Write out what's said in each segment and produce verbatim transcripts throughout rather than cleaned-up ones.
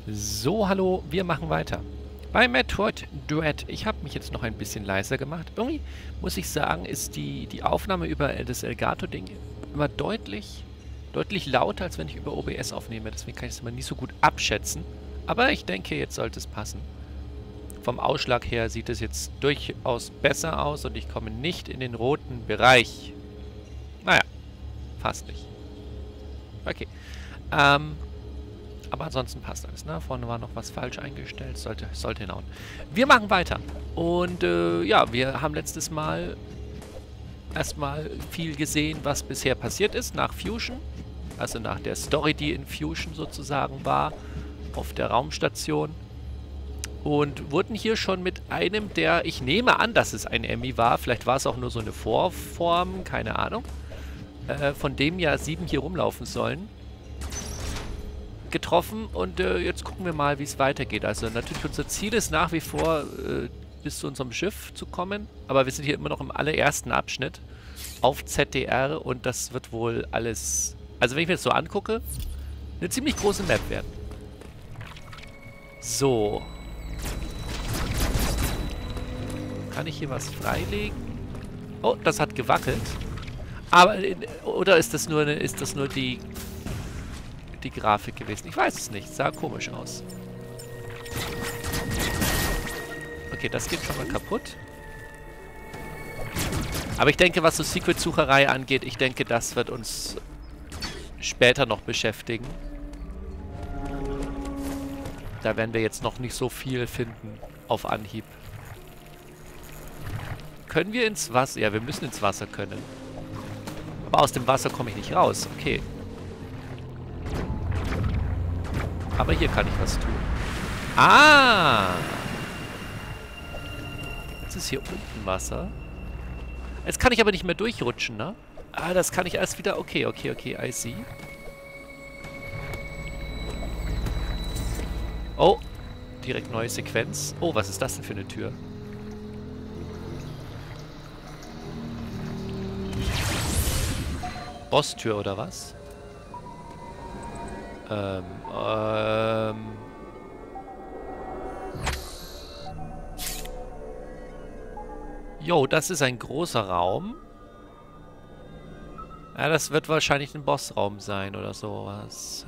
So, hallo, wir machen weiter. Bei Metroid Dread. Ich habe mich jetzt noch ein bisschen leiser gemacht. Irgendwie, muss ich sagen, ist die, die Aufnahme über das Elgato-Ding immer deutlich, deutlich lauter, als wenn ich über O B S aufnehme. Deswegen kann ich es immer nicht so gut abschätzen. Aber ich denke, jetzt sollte es passen. Vom Ausschlag her sieht es jetzt durchaus besser aus und ich komme nicht in den roten Bereich. Naja, fast nicht. Okay. Ähm... Aber ansonsten passt alles, ne? Vorne war noch was falsch eingestellt. Sollte, sollte hinhauen. Wir machen weiter. Und äh, ja, wir haben letztes Mal erstmal viel gesehen, was bisher passiert ist nach Fusion. Also nach der Story, die in Fusion sozusagen war. Auf der Raumstation. Und wurden hier schon mit einem, der, ich nehme an, dass es ein Emmy war. Vielleicht war es auch nur so eine Vorform, keine Ahnung. Äh, von dem ja sieben hier rumlaufen sollen. Getroffen und äh, jetzt gucken wir mal, wie es weitergeht. Also natürlich unser Ziel ist nach wie vor, äh, bis zu unserem Schiff zu kommen, aber wir sind hier immer noch im allerersten Abschnitt auf Z D R und das wird wohl alles, also wenn ich mir das so angucke, eine ziemlich große Map werden. So. Kann ich hier was freilegen? Oh, das hat gewackelt. Aber, äh, oder ist das nur, eine, ist das nur die... die Grafik gewesen. Ich weiß es nicht. Sah komisch aus. Okay, das geht schon mal kaputt. Aber ich denke, was so Secret-Sucherei angeht, ich denke, das wird uns später noch beschäftigen. Da werden wir jetzt noch nicht so viel finden auf Anhieb. Können wir ins Wasser? Ja, wir müssen ins Wasser können. Aber aus dem Wasser komme ich nicht raus. Okay. Aber hier kann ich was tun. Ah! Jetzt ist hier unten Wasser. Jetzt kann ich aber nicht mehr durchrutschen, ne? Ah, das kann ich erst wieder... Okay, okay, okay, I see. Oh, direkt neue Sequenz. Oh, was ist das denn für eine Tür? Bosstür oder was? Ähm, ähm... Jo, das ist ein großer Raum. Ja, das wird wahrscheinlich ein Bossraum sein oder sowas.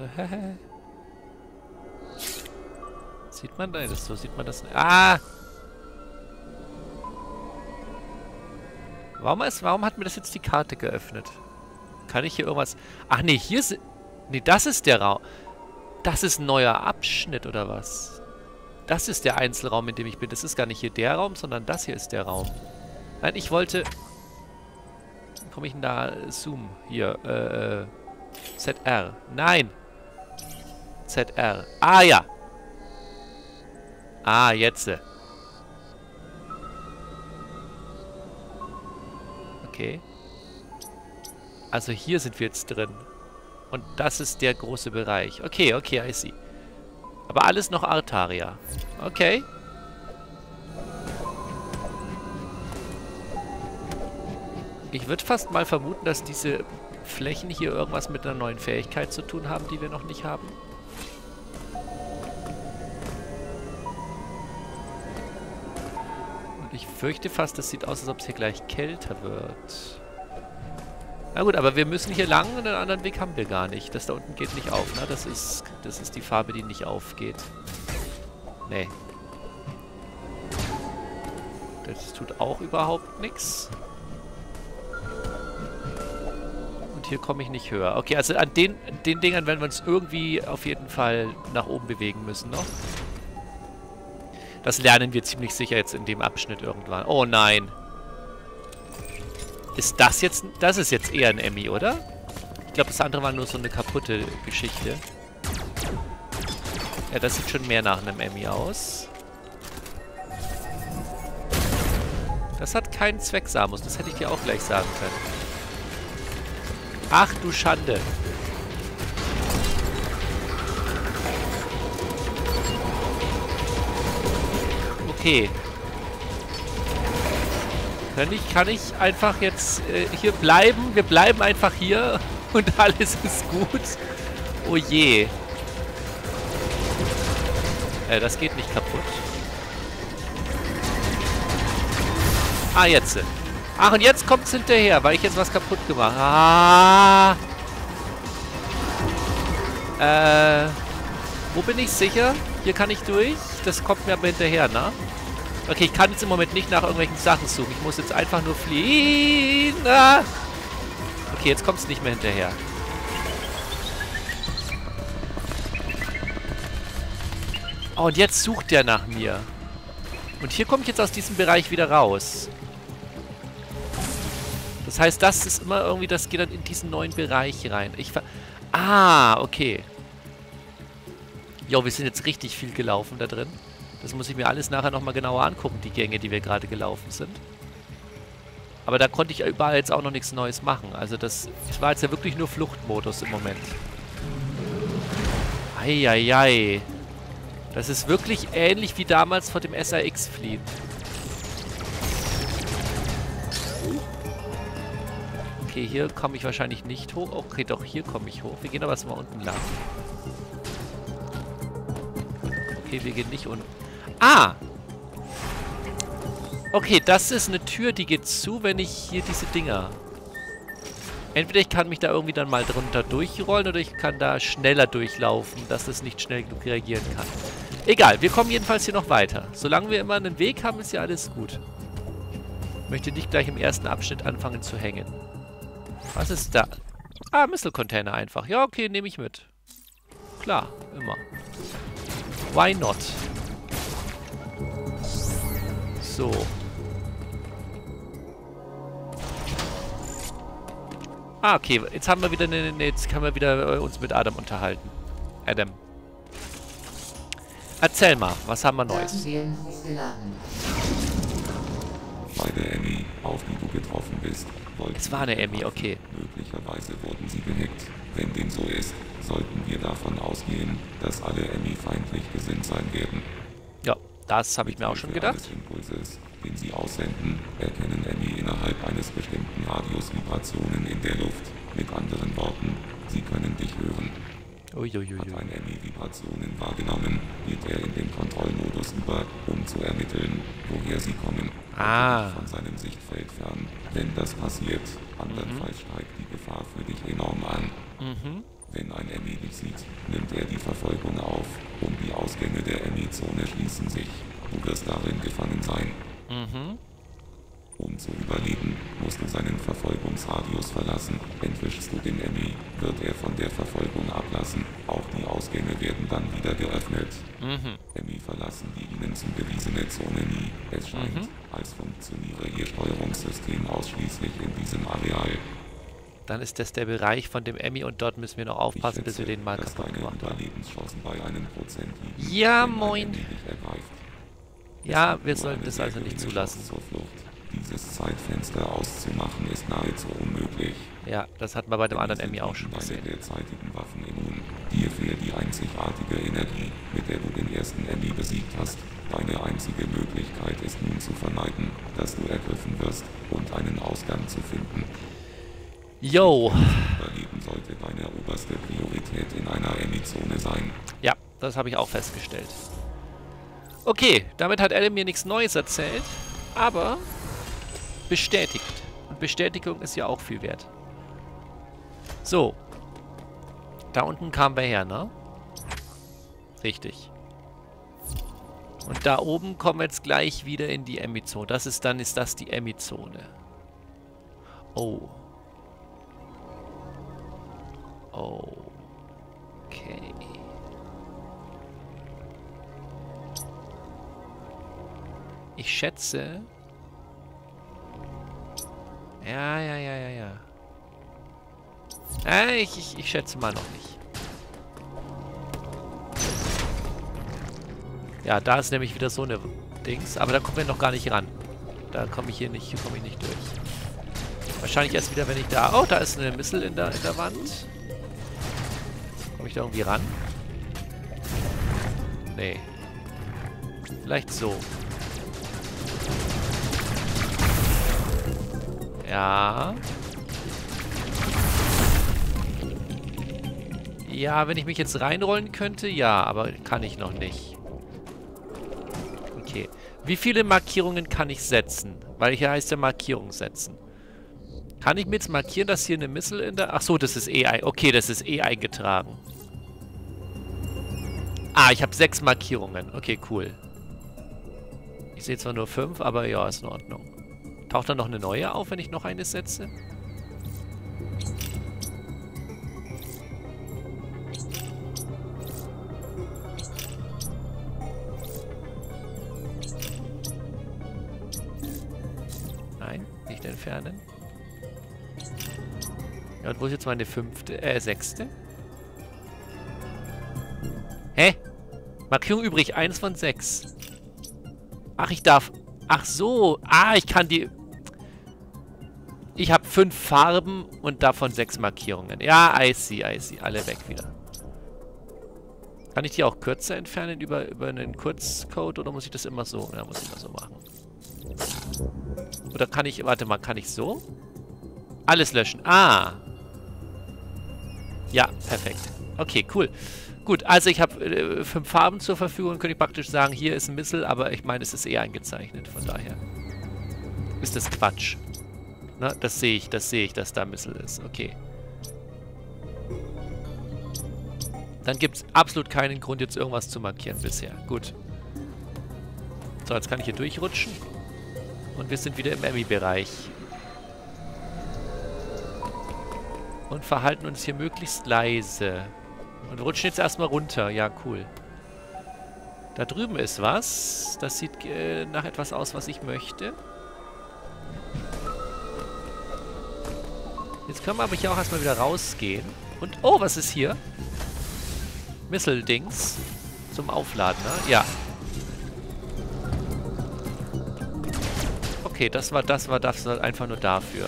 Sieht man da das so? Sieht man das? Ah! Warum ist, warum hat mir das jetzt die Karte geöffnet? Kann ich hier irgendwas... Ach nee, hier ist... Nee, das ist der Raum. Das ist ein neuer Abschnitt, oder was? Das ist der Einzelraum, in dem ich bin. Das ist gar nicht hier der Raum, sondern das hier ist der Raum. Nein, ich wollte... Wie komme ich denn da? Zoom. Hier. Äh, Z R. Nein! Z R. Ah, ja! Ah, jetzt. Okay. Also hier sind wir jetzt drin. Und das ist der große Bereich. Okay, okay, I see. Aber alles noch Artaria. Okay. Ich würde fast mal vermuten, dass diese Flächen hier irgendwas mit einer neuen Fähigkeit zu tun haben, die wir noch nicht haben. Und ich fürchte fast, das sieht aus, als ob es hier gleich kälter wird. Na gut, aber wir müssen hier lang und einen anderen Weg haben wir gar nicht. Das da unten geht nicht auf, ne? Das ist, das ist die Farbe, die nicht aufgeht. Nee. Das tut auch überhaupt nichts. Und hier komme ich nicht höher. Okay, also an den, den Dingern werden wir uns irgendwie auf jeden Fall nach oben bewegen müssen noch. Das lernen wir ziemlich sicher jetzt in dem Abschnitt irgendwann. Oh nein. Ist das jetzt... Das ist jetzt eher ein Emmy, oder? Ich glaube, das andere war nur so eine kaputte Geschichte. Ja, das sieht schon mehr nach einem Emmy aus. Das hat keinen Zweck, Samus. Das hätte ich dir auch gleich sagen können. Ach du Schande. Okay. Kann ich, kann ich einfach jetzt äh, hier bleiben? Wir bleiben einfach hier und alles ist gut. Oh je. Äh, das geht nicht kaputt. Ah, jetzt. Ach, und jetzt kommt's hinterher, weil ich jetzt was kaputt gemacht habe. Ah. Äh, wo bin ich sicher? Hier kann ich durch. Das kommt mir aber hinterher, ne? Okay, ich kann jetzt im Moment nicht nach irgendwelchen Sachen suchen. Ich muss jetzt einfach nur fliehen. Ah. Okay, jetzt kommt es nicht mehr hinterher. Oh, und jetzt sucht der nach mir. Und hier komme ich jetzt aus diesem Bereich wieder raus. Das heißt, das ist immer irgendwie, das geht dann in diesen neuen Bereich rein. Ich ver... Ah, okay. Jo, wir sind jetzt richtig viel gelaufen da drin. Das muss ich mir alles nachher nochmal genauer angucken, die Gänge, die wir gerade gelaufen sind. Aber da konnte ich überall jetzt auch noch nichts Neues machen. Also das, das war jetzt ja wirklich nur Fluchtmodus im Moment. Eieiei. Das ist wirklich ähnlich wie damals vor dem S R X-Fleet. Okay, hier komme ich wahrscheinlich nicht hoch. Okay, doch, hier komme ich hoch. Wir gehen aber erstmal unten lang. Okay, wir gehen nicht unten. Ah! Okay, das ist eine Tür, die geht zu, wenn ich hier diese Dinger... Entweder ich kann mich da irgendwie dann mal drunter durchrollen oder ich kann da schneller durchlaufen, dass es nicht schnell genug reagieren kann. Egal, wir kommen jedenfalls hier noch weiter. Solange wir immer einen Weg haben, ist ja alles gut. Ich möchte nicht gleich im ersten Abschnitt anfangen zu hängen. Was ist da? Ah, Missile-Container einfach. Ja, okay, nehme ich mit. Klar, immer. Why not? So. Ah, okay. Jetzt haben wir wieder eine, ne, jetzt können wir wieder äh, uns mit Adam unterhalten. Adam. Erzähl mal, was haben wir Neues? Bei der Emmy, auf die du getroffen bist, wollten Es war eine Emmy, okay. möglicherweise wurden sie gehackt. Wenn dem so ist, sollten wir davon ausgehen, dass alle Emmy feindlich gesinnt sein werden. Ja, das habe ich mir auch schon gedacht. Des Impulses, den sie aussenden, erkennen Emmy innerhalb eines bestimmten Radius Vibrationen in der Luft. Mit anderen Worten, sie können dich hören. Uiuiui. Hat ein Emmy Vibrationen wahrgenommen, geht er in den Kontrollmodus über, um zu ermitteln, woher sie kommen. Ah. Von seinem Sichtfeld fern. Wenn das passiert, andernfalls mhm. steigt die Gefahr für dich enorm an. Mhm. Wenn ein Emmy dich sieht, nimmt er die Verfolgung auf, und die Ausgänge der Emmy-Zone schließen sich. Du wirst darin gefangen sein. Mhm. Um zu überleben, musst du seinen Verfolgungsradius verlassen. Entwischst du den Emmy, wird er von der Verfolgung ablassen. Auch die Ausgänge werden dann wieder geöffnet. Mhm. Emmy verlassen die ihnen zugewiesene Zone nie. Es scheint, Mhm. als funktioniere ihr Steuerungssystem ausschließlich in diesem Areal. Dann ist das der Bereich von dem Emmy und dort müssen wir noch aufpassen, Ich bis wir schätze, den mal dass kaputt deine gemacht haben. Überlebenschancen bei einem Prozent liegen, Ja, wenn ein moin. Emmy dich ergreift. Ja, Es wir gibt nur sollten eine das sehr also nicht geringe zulassen. Chance zur Flucht. Dieses Zeitfenster auszumachen ist nahezu unmöglich. Ja, das hatten wir bei dem Emmy anderen sind Emmy auch schon gegen deine gesehen. derzeitigen Waffen immun. Dir fehlt die einzigartige Energie, mit der du den ersten Emmy besiegt hast. Deine einzige Möglichkeit ist nun zu vermeiden, dass du ergriffen wirst und einen Ausgang zu finden. Yo! Überleben sollte deine oberste Priorität in einer Emmy-Zone sein. Ja, das habe ich auch festgestellt. Okay, damit hat Adam mir nichts Neues erzählt, aber bestätigt. Und Bestätigung ist ja auch viel wert. So. Da unten kamen wir her, ne? Richtig. Und da oben kommen wir jetzt gleich wieder in die Emmy-Zone. Das ist dann, ist das die Emmy-Zone. Oh. Okay. Ich schätze... Ja, ja, ja, ja, ja. Äh, ich, ich, ich schätze mal noch nicht. Ja, da ist nämlich wieder so eine Dings. Aber da kommen wir noch gar nicht ran. Da komme ich hier nicht, hier komme ich nicht durch. Wahrscheinlich erst wieder, wenn ich da... Oh, da ist eine Missile in der, in der Wand. Komme ich da irgendwie ran? Nee. Vielleicht so. Ja. Ja, wenn ich mich jetzt reinrollen könnte, ja, aber kann ich noch nicht. Okay. Wie viele Markierungen kann ich setzen? Weil hier heißt ja Markierung setzen. Kann ich mir jetzt markieren, dass hier eine Missile in der... Ach so, das ist eh ein... Okay, das ist eh eingetragen. Ah, ich habe sechs Markierungen. Okay, cool. Ich sehe zwar nur fünf, aber ja, ist in Ordnung. Taucht dann noch eine neue auf, wenn ich noch eine setze? Nein, nicht entfernen. Ja, und wo ist jetzt meine fünfte, äh, sechste? Hä? Markierung übrig, eins von sechs. Ach, ich darf... Ach so. Ah, ich kann die... Ich habe fünf Farben und davon sechs Markierungen. Ja, I see, I see. Alle weg wieder. Kann ich die auch kürzer entfernen über, über einen Kurzcode oder muss ich das immer so? Ja, muss ich immer so machen. Oder kann ich... Warte mal, kann ich so? Alles löschen. Ah. Ja, perfekt. Okay, cool. Gut, also ich habe äh, fünf Farben zur Verfügung, könnte ich praktisch sagen, hier ist ein Missile, aber ich meine, es ist eher eingezeichnet, von daher ist das Quatsch. Na, das sehe ich, das sehe ich, dass da ein Missile ist. Okay. Dann gibt es absolut keinen Grund, jetzt irgendwas zu markieren bisher. Gut. So, jetzt kann ich hier durchrutschen. Und wir sind wieder im Emmy-Bereich. Und verhalten uns hier möglichst leise. Und wir rutschen jetzt erstmal runter. Ja, cool. Da drüben ist was. Das sieht äh, nach etwas aus, was ich möchte. Jetzt können wir aber hier auch erstmal wieder rausgehen. Und, oh, was ist hier? Missile-Dings. Zum Aufladen, ne? Ja. Okay, das war, das war, das war einfach nur dafür.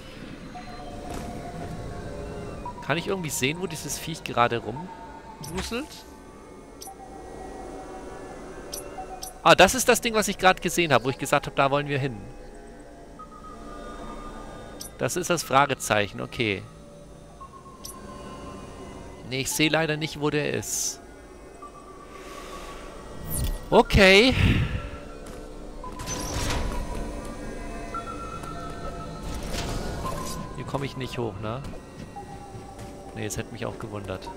Kann ich irgendwie sehen, wo dieses Viech gerade rumwuselt? Ah, das ist das Ding, was ich gerade gesehen habe, wo ich gesagt habe, da wollen wir hin. Das ist das Fragezeichen, okay. Nee, ich sehe leider nicht, wo der ist. Okay. Hier komme ich nicht hoch, ne? Ne, das hätte mich auch gewundert.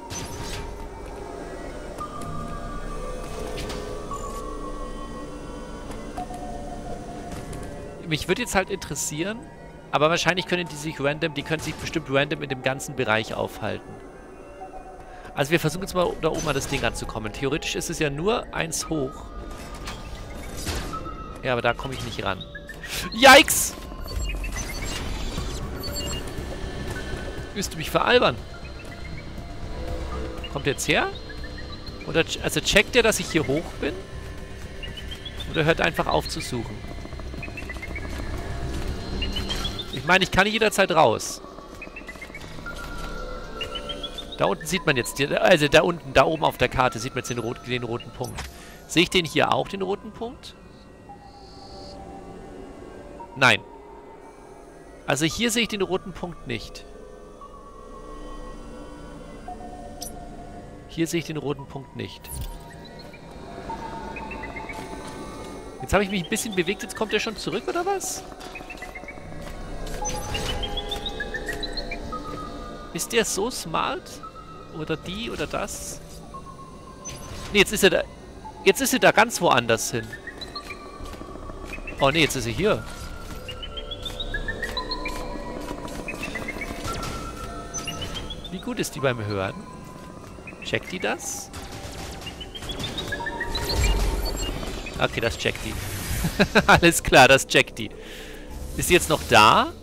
Mich würde jetzt halt interessieren, aber wahrscheinlich können die sich random, die können sich bestimmt random in dem ganzen Bereich aufhalten. Also wir versuchen jetzt mal da oben an das Ding anzukommen. Theoretisch ist es ja nur eins hoch. Ja, aber da komme ich nicht ran. Yikes! Willst du mich veralbern? Kommt der jetzt her? Oder, also checkt der, dass ich hier hoch bin? Oder hört einfach auf zu suchen? Ich meine, ich kann jederzeit raus. Da unten sieht man jetzt, die, also da unten, da oben auf der Karte sieht man jetzt den, rot, den roten Punkt. Sehe ich den hier auch, den roten Punkt? Nein. Also hier sehe ich den roten Punkt nicht. Hier sehe ich den roten Punkt nicht. Jetzt habe ich mich ein bisschen bewegt, jetzt kommt er schon zurück, oder was? Ist der so smart? Oder die oder das? Ne, jetzt ist er da. Jetzt ist er da ganz woanders hin. Oh ne, jetzt ist er hier. Wie gut ist die beim Hören? Checkt die das? Okay, das checkt die. Alles klar, das checkt die. Ist die jetzt noch da?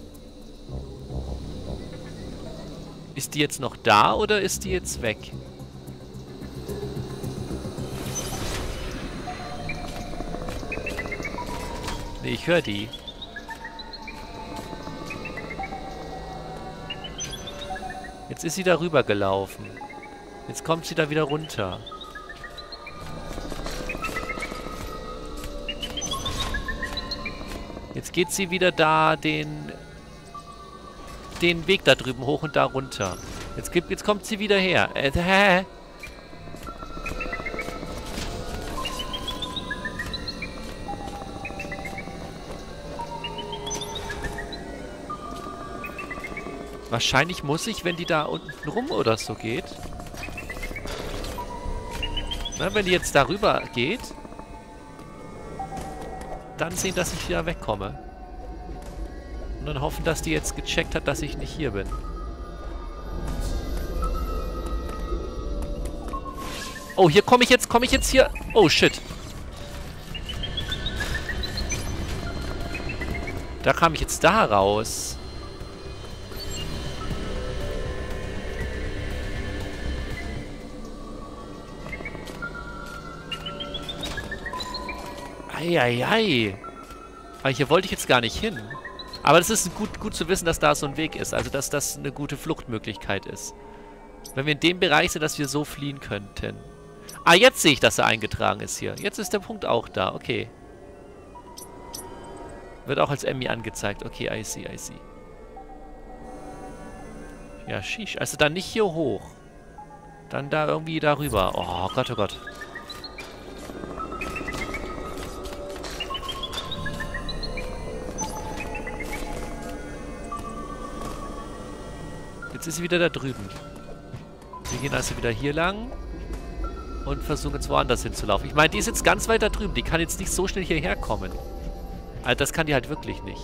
Ist die jetzt noch da oder ist die jetzt weg? Nee, ich höre die. Jetzt ist sie da rüber gelaufen. Jetzt kommt sie da wieder runter. Jetzt geht sie wieder da den... den Weg da drüben hoch und da runter. Jetzt, gibt, jetzt kommt sie wieder her. Äh, hä? Wahrscheinlich muss ich, wenn die da unten rum oder so geht... Na, wenn die jetzt darüber geht... Dann sehen, dass ich wieder wegkomme. Und dann hoffen, dass die jetzt gecheckt hat, dass ich nicht hier bin. Oh, hier komme ich jetzt, komme ich jetzt hier... Oh, shit. Da kam ich jetzt da raus. Eieiei. Aber hier wollte ich jetzt gar nicht hin. Aber das ist gut, gut zu wissen, dass da so ein Weg ist. Also, dass das eine gute Fluchtmöglichkeit ist. Wenn wir in dem Bereich sind, dass wir so fliehen könnten. Ah, jetzt sehe ich, dass er eingetragen ist hier. Jetzt ist der Punkt auch da. Okay. Wird auch als Emmy angezeigt. Okay, I see, I see. Ja, sheesh. Also dann nicht hier hoch. Dann da irgendwie darüber. Oh Gott, oh Gott. Jetzt ist sie wieder da drüben. Wir gehen also wieder hier lang. Und versuchen jetzt woanders hinzulaufen. Ich meine, die ist jetzt ganz weit da drüben. Die kann jetzt nicht so schnell hierher kommen. Also das kann die halt wirklich nicht.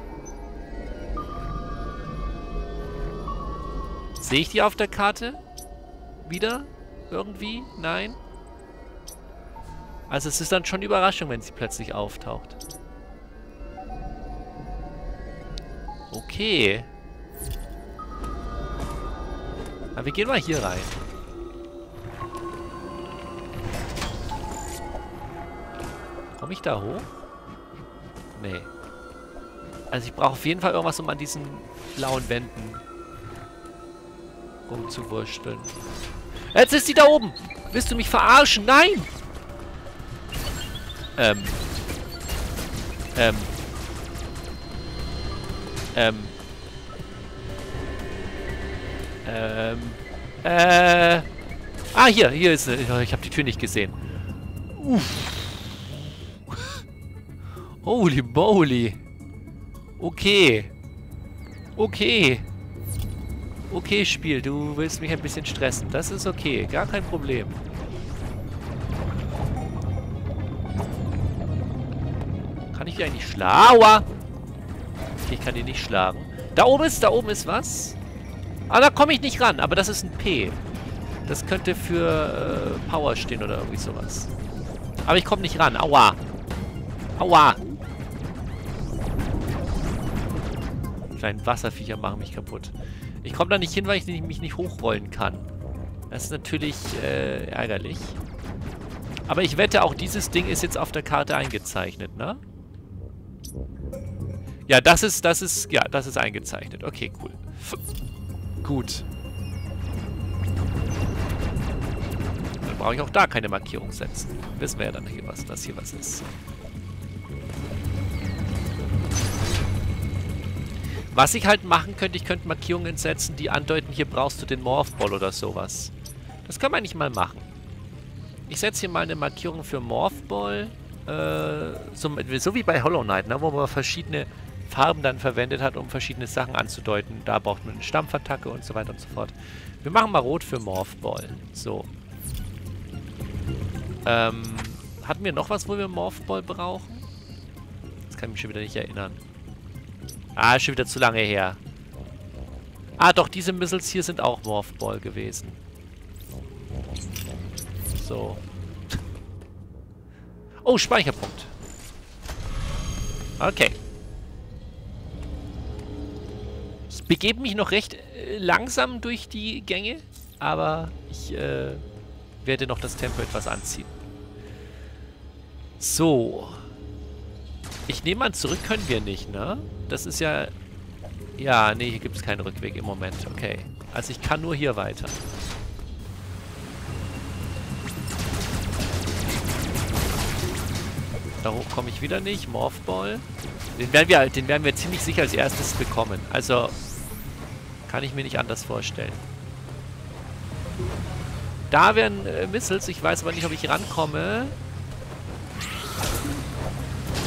Sehe ich die auf der Karte? Wieder? Irgendwie? Nein? Also es ist dann schon Überraschung, wenn sie plötzlich auftaucht. Okay. Aber wir gehen mal hier rein. Komme ich da hoch? Nee. Also ich brauche auf jeden Fall irgendwas, um an diesen blauen Wänden rumzuwursteln. Jetzt ist die da oben! Willst du mich verarschen? Nein! Ähm. Ähm. Ähm. Ähm. Äh. Ah, hier. Hier ist... Äh, ich habe die Tür nicht gesehen. Uff. Holy moly. Okay. Okay. Okay, Spiel. Du willst mich ein bisschen stressen. Das ist okay. Gar kein Problem. Kann ich die eigentlich schlagen? Aua! Okay, ich kann die nicht schlagen. Da oben ist, da oben ist was. Ah, da komme ich nicht ran. Aber das ist ein P. Das könnte für äh, Power stehen oder irgendwie sowas. Aber ich komme nicht ran. Aua. Aua. Kleinen Wasserviecher machen mich kaputt. Ich komme da nicht hin, weil ich mich nicht hochrollen kann. Das ist natürlich äh, ärgerlich. Aber ich wette, auch dieses Ding ist jetzt auf der Karte eingezeichnet, ne? Ja, das ist, das ist, ja, das ist eingezeichnet. Okay, cool. Gut. Dann brauche ich auch da keine Markierung setzen. Wissen wir ja dann hier, was das hier was ist. Was ich halt machen könnte, ich könnte Markierungen setzen, die andeuten, hier brauchst du den Morphball oder sowas. Das kann man nicht mal machen. Ich setze hier mal eine Markierung für Morphball. Äh, so, so wie bei Hollow Knight, ne, wo man verschiedene Farben dann verwendet hat, um verschiedene Sachen anzudeuten. Da braucht man eine Stampfattacke und so weiter und so fort. Wir machen mal rot für Morphball. So. Ähm, hatten wir noch was, wo wir Morphball brauchen? Das kann ich mich schon wieder nicht erinnern. Ah, ist schon wieder zu lange her. Ah, doch, diese Missiles hier sind auch Morphball gewesen. So. Oh, Speicherpunkt. Okay. Ich begebe mich noch recht äh, langsam durch die Gänge, aber ich äh, werde noch das Tempo etwas anziehen. So. Ich nehme an, zurück können wir nicht, ne? Das ist ja... Ja, nee, hier gibt es keinen Rückweg im Moment. Okay. Also ich kann nur hier weiter. Da hoch komme ich wieder nicht. Morphball. Den werden wir, den werden wir ziemlich sicher als erstes bekommen. Also kann ich mir nicht anders vorstellen. Da wären äh, Missiles. Ich weiß aber nicht, ob ich rankomme.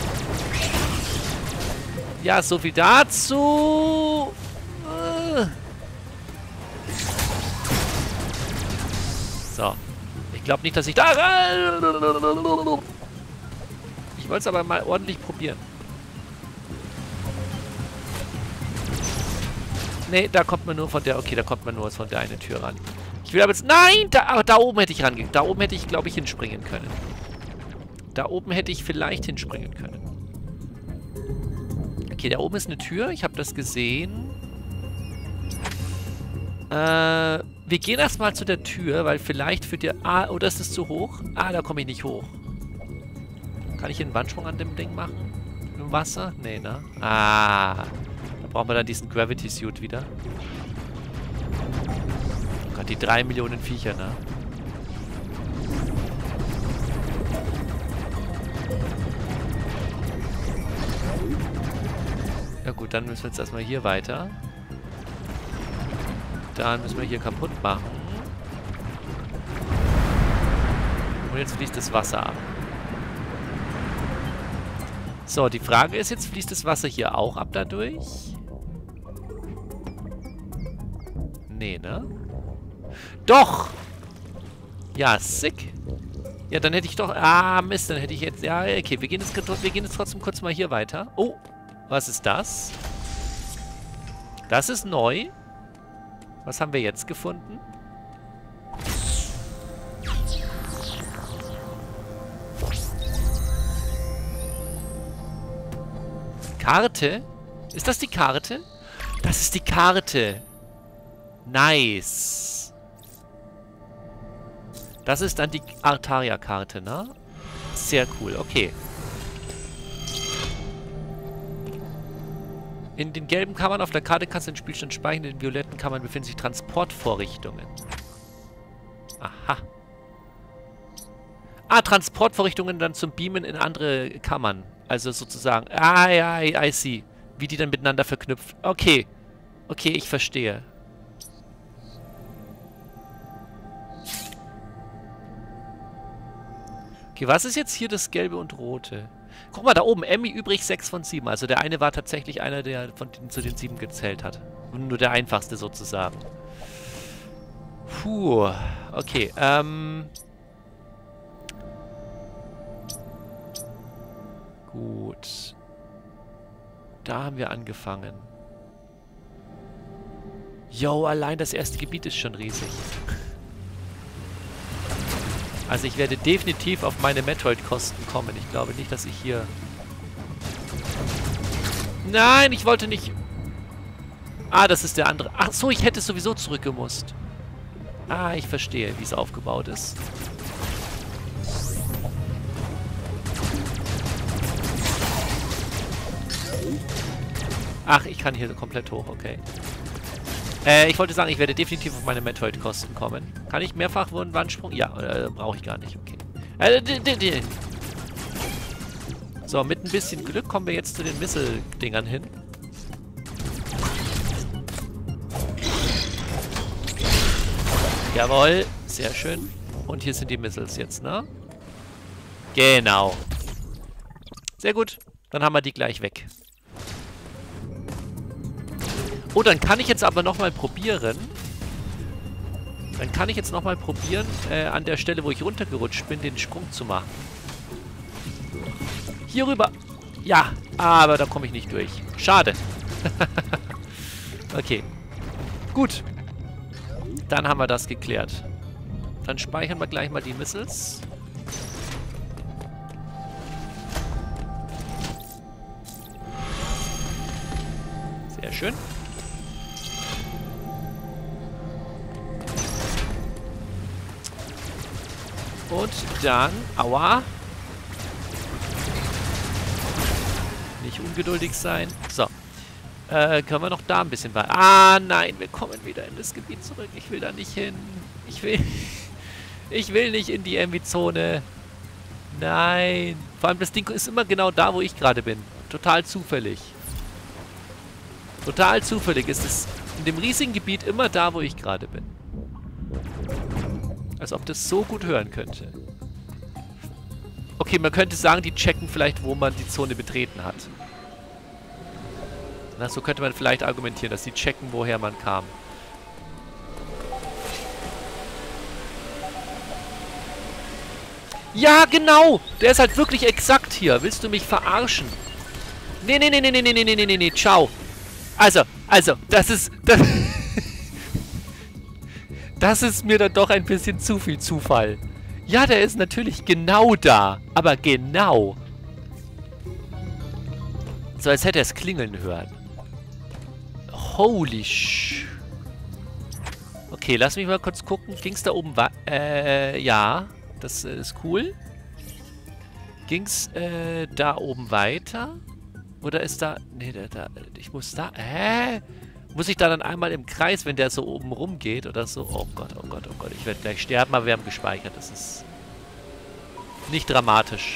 Ja, so viel dazu. So. Ich glaube nicht, dass ich da... Ich wollte es aber mal ordentlich probieren. Nee, da kommt man nur von der... Okay, da kommt man nur von der eine Tür ran. Ich will aber jetzt... Nein! Da, da oben hätte ich rangegangen. Da oben hätte ich, glaube ich, hinspringen können. Da oben hätte ich vielleicht hinspringen können. Okay, da oben ist eine Tür. Ich habe das gesehen. Äh, wir gehen erstmal zu der Tür, weil vielleicht führt ihr... Ah, oder ist es zu hoch? Ah, da komme ich nicht hoch. Kann ich einen Wandsprung an dem Ding machen? Im Wasser? Nee, ne? Ah. Da brauchen wir dann diesen Gravity Suit wieder. Oh Gott, die drei Millionen Viecher, ne? Ja gut, dann müssen wir jetzt erstmal hier weiter. Dann müssen wir hier kaputt machen. Und jetzt fließt das Wasser ab. So, die Frage ist jetzt, fließt das Wasser hier auch ab dadurch? Nee, ne? Doch! Ja, sick. Ja, dann hätte ich doch... Ah, Mist, dann hätte ich jetzt... Ja, okay, wir gehen jetzt, wir gehen jetzt trotzdem kurz mal hier weiter. Oh, was ist das? Das ist neu. Was haben wir jetzt gefunden? Karte? Ist das die Karte? Das ist die Karte. Nice. Das ist dann die Artaria-Karte, ne? Sehr cool, okay. In den gelben Kammern auf der Karte kannst du den Spielstand speichern. In den violetten Kammern befinden sich Transportvorrichtungen. Aha. Ah, Transportvorrichtungen dann zum Beamen in andere Kammern. Also sozusagen... Ah, ja, I, I see. Wie die dann miteinander verknüpft. Okay. Okay, ich verstehe. Okay, was ist jetzt hier das Gelbe und Rote? Guck mal, da oben, Emmy übrig sechs von sieben. Also der eine war tatsächlich einer, der von den, zu den sieben gezählt hat. Und nur der einfachste sozusagen. Puh. Okay, ähm... Gut. Da haben wir angefangen. Yo, allein das erste Gebiet ist schon riesig. Also ich werde definitiv auf meine Metroid-Kosten kommen. Ich glaube nicht, dass ich hier... Nein, ich wollte nicht... Ah, das ist der andere. Ach so, ich hätte sowieso zurückgemusst. Ah, ich verstehe, wie es aufgebaut ist. Ach, ich kann hier komplett hoch, okay. Äh, ich wollte sagen, ich werde definitiv auf meine Metroid-Kosten kommen. Kann ich mehrfach einen Wandsprung? Ja, äh, brauche ich gar nicht, okay. Äh, d -d -d so, mit ein bisschen Glück kommen wir jetzt zu den Missile-Dingern hin. Jawohl, sehr schön. Und hier sind die Missiles jetzt, ne? Genau. Sehr gut, dann haben wir die gleich weg. Oh, dann kann ich jetzt aber nochmal probieren. Dann kann ich jetzt nochmal probieren, äh, an der Stelle, wo ich runtergerutscht bin, den Sprung zu machen. Hier rüber. Ja, aber da komme ich nicht durch. Schade. Okay. Gut. Dann haben wir das geklärt. Dann speichern wir gleich mal die Missiles. Sehr schön. Und dann... Aua. Nicht ungeduldig sein. So. Äh, können wir noch da ein bisschen weiter... Ah, nein, wir kommen wieder in das Gebiet zurück. Ich will da nicht hin. Ich will... ich will nicht in die Envy-Zone. Nein. Vor allem das Ding ist immer genau da, wo ich gerade bin. Total zufällig. Total zufällig ist es in dem riesigen Gebiet immer da, wo ich gerade bin. Als ob das so gut hören könnte. Okay, man könnte sagen, die checken vielleicht, wo man die Zone betreten hat. Na, so könnte man vielleicht argumentieren, dass sie checken, woher man kam. Ja, genau! Der ist halt wirklich exakt hier. Willst du mich verarschen? Nee, nee, nee, nee, nee, nee, nee, nee, nee, nee, ciao. Also, also, das ist... Das, das ist mir dann doch ein bisschen zu viel Zufall. Ja, der ist natürlich genau da. Aber genau. So, als hätte er es klingeln hören. Holy sh... Okay, lass mich mal kurz gucken. Ging's da oben weiter? Äh, ja. Das äh, ist cool. Ging's äh, da oben weiter? Oder ist da... Nee, da, da... Ich muss da... Hä? Muss ich da dann einmal im Kreis, wenn der so oben rumgeht oder so? Oh Gott, oh Gott, oh Gott. Ich werde gleich sterben, aber wir haben gespeichert. Das ist nicht dramatisch.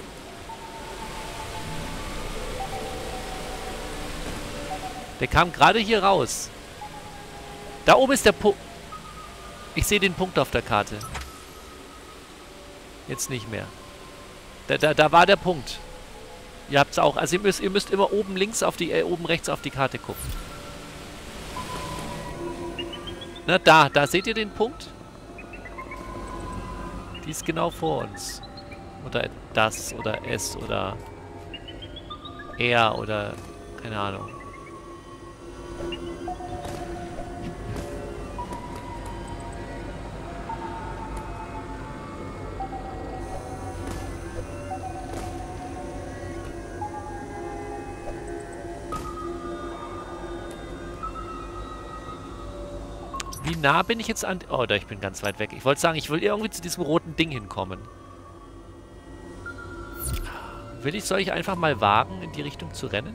Der kam gerade hier raus. Da oben ist der Punkt. Ich sehe den Punkt auf der Karte. Jetzt nicht mehr. Da, da, da war der Punkt. Ihr habt es auch. Also ihr müsst, ihr müsst immer oben links auf die, äh, oben rechts auf die Karte gucken. Na, da, da seht ihr den Punkt? Die ist genau vor uns. Oder das, oder es, oder er, oder keine Ahnung. Wie nah bin ich jetzt an... Oh, da, ich bin ganz weit weg. Ich wollte sagen, ich will irgendwie zu diesem roten Ding hinkommen. Will ich, soll ich einfach mal wagen, in die Richtung zu rennen?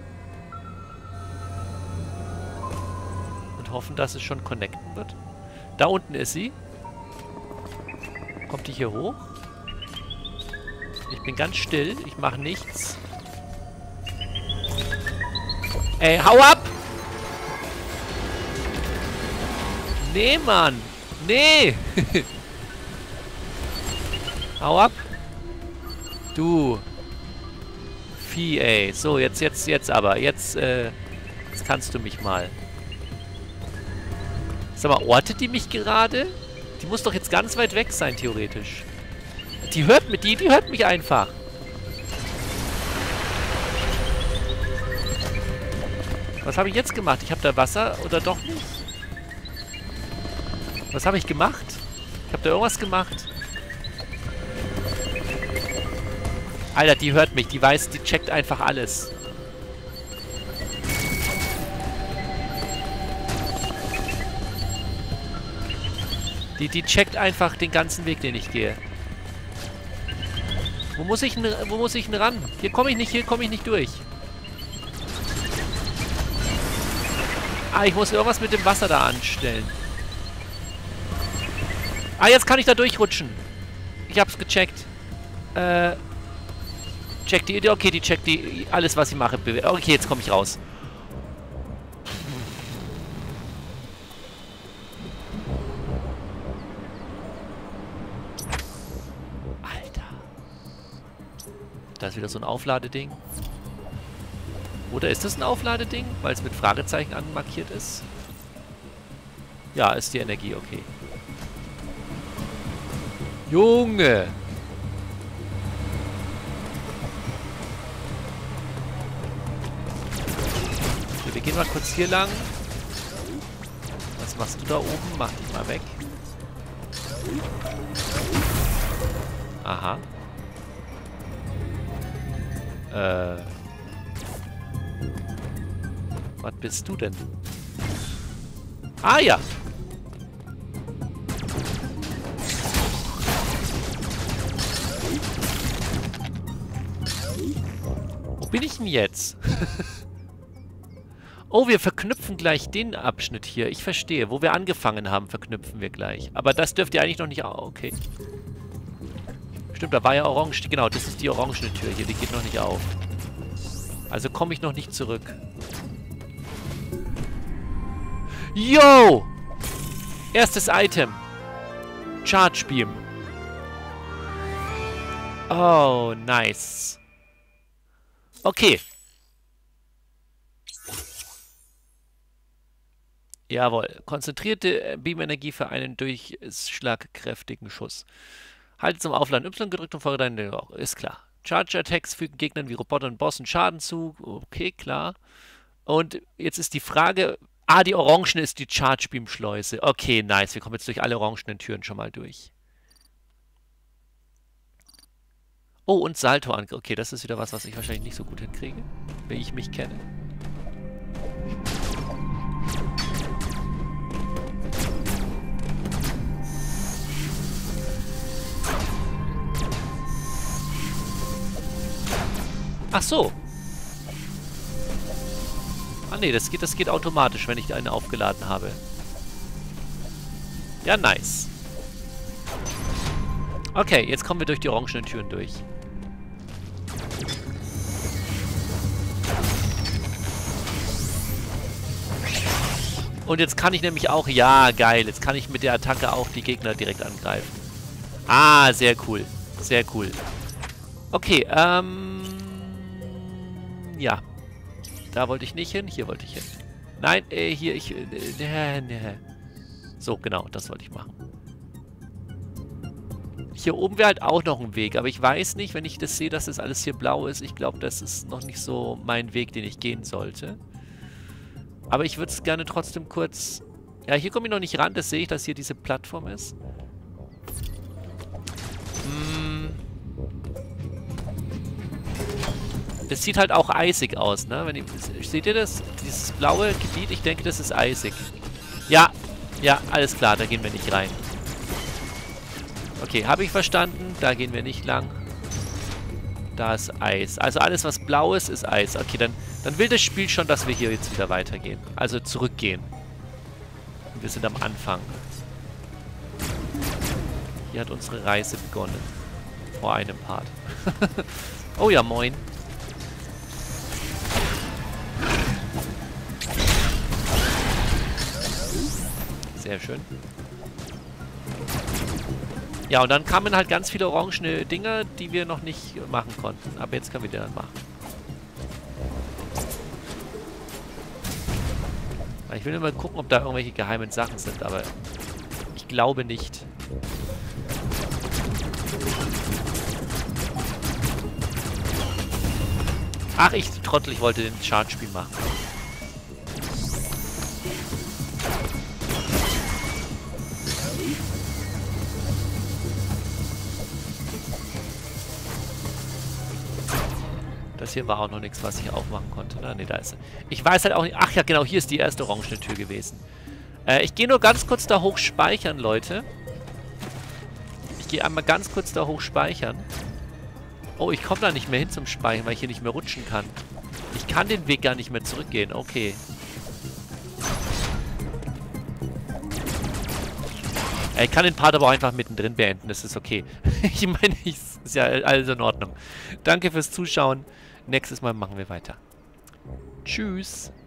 Und hoffen, dass es schon connecten wird? Da unten ist sie. Kommt die hier hoch? Ich bin ganz still. Ich mache nichts. Ey, hau ab! Nee, Mann. Nee. Hau ab. Du. Vieh, ey. So, jetzt, jetzt, jetzt aber. Jetzt, äh, jetzt kannst du mich mal. Sag mal, ortet die mich gerade? Die muss doch jetzt ganz weit weg sein, theoretisch. Die hört mich, die, die hört mich einfach. Was habe ich jetzt gemacht? Ich habe da Wasser oder doch nicht? Was habe ich gemacht? Ich habe da irgendwas gemacht. Alter, die hört mich. Die weiß, die checkt einfach alles. Die, die checkt einfach den ganzen Weg, den ich gehe. Wo muss ich denn, wo muss ich denn ran? Hier komme ich nicht, hier komme ich nicht durch. Ah, ich muss irgendwas mit dem Wasser da anstellen. Ah, jetzt kann ich da durchrutschen. Ich hab's gecheckt. Äh. Check die. Okay, die checkt die. Alles, was ich mache. Okay, jetzt komme ich raus. Alter. Da ist wieder so ein Aufladeding. Oder ist das ein Aufladeding? Weil es mit Fragezeichen anmarkiert ist? Ja, ist die Energie, okay. Junge! Okay, wir gehen mal kurz hier lang. Was machst du da oben? Mach dich mal weg. Aha. Äh. Was bist du denn? Ah ja! Wo bin ich denn jetzt? Oh, wir verknüpfen gleich den Abschnitt hier. Ich verstehe. Wo wir angefangen haben, verknüpfen wir gleich. Aber das dürft ihr eigentlich noch nicht... Oh, okay. Stimmt, da war ja orange. Genau, das ist die orangene Tür hier. Die geht noch nicht auf. Also komme ich noch nicht zurück. Yo! Erstes Item. Charge Beam. Oh, nice. Okay. Jawohl. Konzentrierte Beam-Energie für einen durchschlagkräftigen Schuss. Halte zum Aufladen Y gedrückt und folge deinen... Oh, ist klar. Charge Attacks fügen Gegnern wie Robotern und Bossen Schaden zu. Okay, klar. Und jetzt ist die Frage... Ah, die Orangen ist die Charge Beam Schleuse. Okay, nice. Wir kommen jetzt durch alle orangenen Türen schon mal durch. Oh, und Salto-Angriff. Okay, das ist wieder was, was ich wahrscheinlich nicht so gut hinkriege, wie ich mich kenne. Ach so. Ah nee, das geht, das geht automatisch, wenn ich eine aufgeladen habe. Ja, nice. Okay, jetzt kommen wir durch die orangenen Türen durch. Und jetzt kann ich nämlich auch... Ja, geil. Jetzt kann ich mit der Attacke auch die Gegner direkt angreifen. Ah, sehr cool. Sehr cool. Okay, ähm... ja. Da wollte ich nicht hin. Hier wollte ich hin. Nein, äh, hier, ich... Äh, ne. So, genau. Das wollte ich machen. Hier oben wäre halt auch noch ein Weg. Aber ich weiß nicht, wenn ich das sehe, dass das alles hier blau ist. Ich glaube, das ist noch nicht so mein Weg, den ich gehen sollte. Aber ich würde es gerne trotzdem kurz... Ja, hier komme ich noch nicht ran. Das sehe ich, dass hier diese Plattform ist. Hm. Das sieht halt auch eisig aus, ne? Wenn ihr, seht ihr das? Dieses blaue Gebiet, ich denke, das ist eisig. Ja, ja, alles klar, da gehen wir nicht rein. Okay, habe ich verstanden. Da gehen wir nicht lang. Da ist Eis. Also alles, was blau ist, ist Eis. Okay, dann, dann will das Spiel schon, dass wir hier jetzt wieder weitergehen. Also zurückgehen. Und wir sind am Anfang. Hier hat unsere Reise begonnen. Vor einem Part. Oh ja, moin. Sehr schön. Ja, und dann kamen halt ganz viele orangene Dinger, die wir noch nicht machen konnten. Aber jetzt können wir die dann machen. Ich will nur mal gucken, ob da irgendwelche geheimen Sachen sind, aber ich glaube nicht. Ach, ich Trottel, ich wollte den Charge-Spiel machen. Das hier war auch noch nichts, was ich aufmachen konnte. Ne, da ist er. Ich weiß halt auch nicht... Ach ja, genau, hier ist die erste orangene Tür gewesen. Äh, ich gehe nur ganz kurz da hoch speichern, Leute. Ich gehe einmal ganz kurz da hoch speichern. Oh, ich komme da nicht mehr hin zum Speichern, weil ich hier nicht mehr rutschen kann. Ich kann den Weg gar nicht mehr zurückgehen. Okay. Äh, ich kann den Part aber auch einfach mittendrin beenden. Das ist okay. Ich meine, ist ja alles in Ordnung. Danke fürs Zuschauen. Nächstes Mal machen wir weiter. Tschüss.